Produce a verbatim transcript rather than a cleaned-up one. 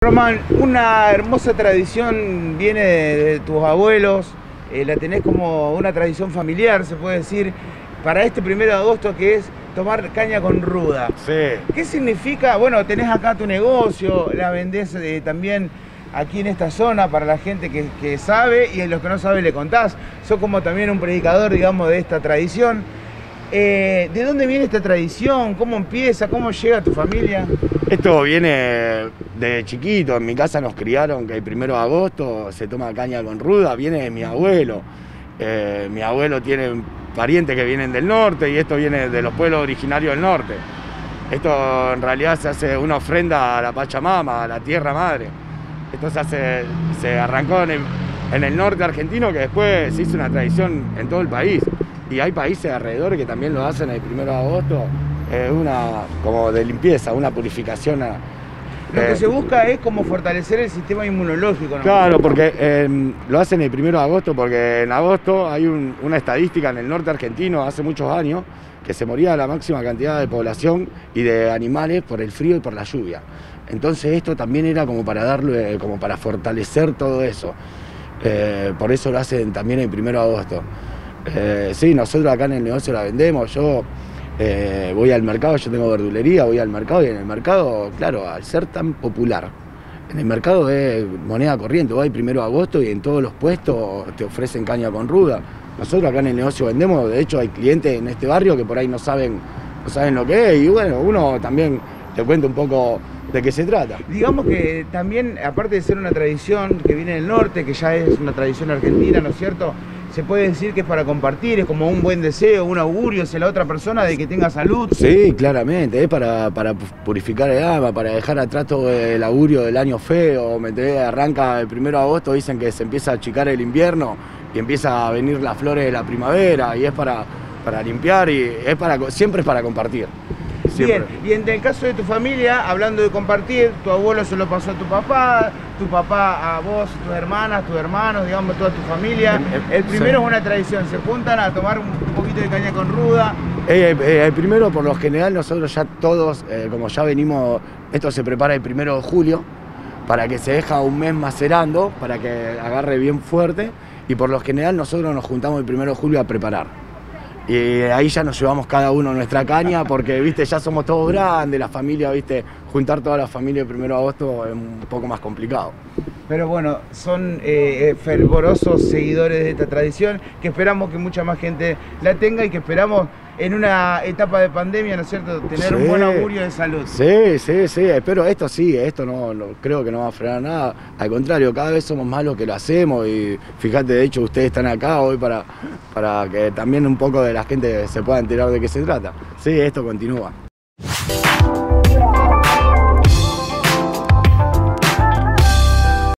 Román, una hermosa tradición viene de, de tus abuelos, eh, la tenés como una tradición familiar, se puede decir, para este primero de agosto, que es tomar caña con ruda. Sí. ¿Qué significa? Bueno, tenés acá tu negocio, la vendés eh, también aquí en esta zona para la gente que, que sabe, y a los que no saben le contás. Sos como también un predicador, digamos, de esta tradición. Eh, ¿De dónde viene esta tradición? ¿Cómo empieza? ¿Cómo llega a tu familia? Esto viene de chiquito, en mi casa nos criaron que el primero de agosto se toma caña con ruda, viene de mi abuelo. Eh, mi abuelo tiene parientes que vienen del norte y esto viene de los pueblos originarios del norte. Esto en realidad se hace una ofrenda a la Pachamama, a la tierra madre. Esto se, hace, se arrancó en el, en el norte argentino, que después se hizo una tradición en todo el país. Y hay países alrededor que también lo hacen el primero de agosto, eh, una como de limpieza, una purificación. A, Lo eh, que se busca es como fortalecer el sistema inmunológico, ¿no? Claro, porque eh, lo hacen el primero de agosto, porque en agosto hay un, una estadística en el norte argentino hace muchos años que se moría la máxima cantidad de población y de animales por el frío y por la lluvia. Entonces esto también era como para darle, como para fortalecer todo eso. Eh, por eso lo hacen también el primero de agosto. Eh, sí, nosotros acá en el negocio la vendemos. Yo eh, voy al mercado, yo tengo verdulería, voy al mercado y en el mercado, claro, al ser tan popular, en el mercado es moneda corriente. Voy el primero de agosto y en todos los puestos te ofrecen caña con ruda. Nosotros acá en el negocio vendemos, de hecho hay clientes en este barrio que por ahí no saben, no saben lo que es, y bueno, uno también te cuenta un poco de qué se trata. Digamos que también, aparte de ser una tradición que viene del norte, que ya es una tradición argentina, ¿no es cierto?, se puede decir que es para compartir, es como un buen deseo, un augurio hacia la otra persona de que tenga salud. Sí, claramente, es para, para purificar el alma, para dejar atrás todo el augurio del año feo. ¿Me entendés? Arranca el primero de agosto, dicen que se empieza a achicar el invierno y empieza a venir las flores de la primavera, y es para, para limpiar, y es para, siempre es para compartir. Siempre. Bien, y en el caso de tu familia, hablando de compartir, tu abuelo se lo pasó a tu papá, tu papá a vos, tus hermanas, tus hermanos, digamos, toda tu familia. El, el primero sí. Es una tradición, se juntan a tomar un poquito de caña con ruda. Eh, eh, el primero, por lo general, nosotros ya todos, eh, como ya venimos, esto se prepara el primero de julio, para que se deja un mes macerando, para que agarre bien fuerte, y por lo general nosotros nos juntamos el primero de julio a preparar. Y ahí ya nos llevamos cada uno nuestra caña, porque viste, ya somos todos grandes, la familia, viste, juntar toda la familia el primero de agosto es un poco más complicado. Pero bueno, son eh, fervorosos seguidores de esta tradición, que esperamos que mucha más gente la tenga y que esperamos en una etapa de pandemia, ¿no es cierto?, tener sí. un buen augurio de salud. Sí, sí, sí, espero esto sí, esto no, no creo que no va a frenar nada, al contrario, cada vez somos más los que lo hacemos, y fíjate, de hecho ustedes están acá hoy para, para que también un poco de la gente se pueda enterar de qué se trata. Sí, esto continúa.